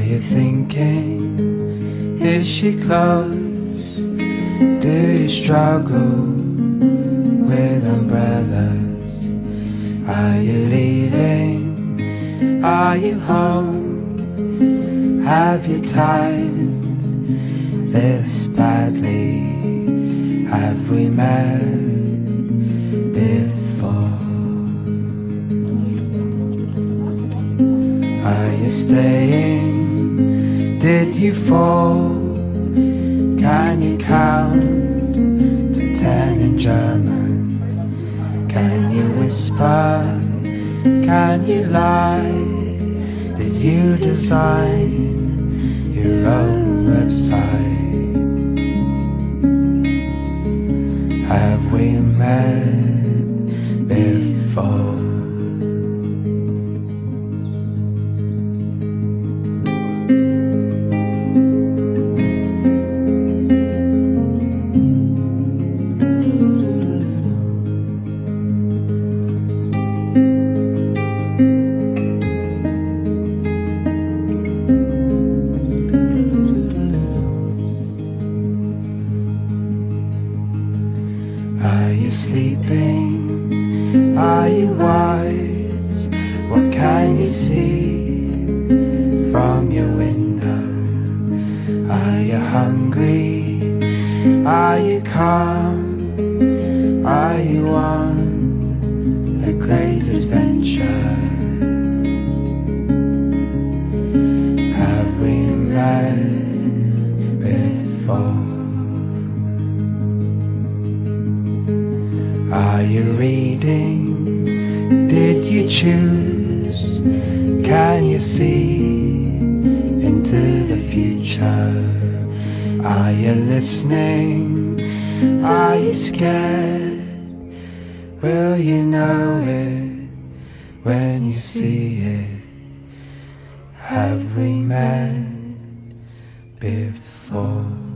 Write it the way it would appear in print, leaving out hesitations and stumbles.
you thinking, is she close? Do you struggle with umbrellas? Are you leaving? Are you home? Have you timed this badly? Have we met before? Are you staying? Did you fall? Can you count to 10 in German? Can you whisper? Can you lie? Did you design your own website? Have we met before? Are you sleeping? Are you wise? What can you see from your window? Are you hungry? Are you calm? Are you on a great adventure? Have we met before? Are you reading? Did you choose? Can you see into the future? Are you listening? Are you scared? Will you know it when you see it? Have we met before?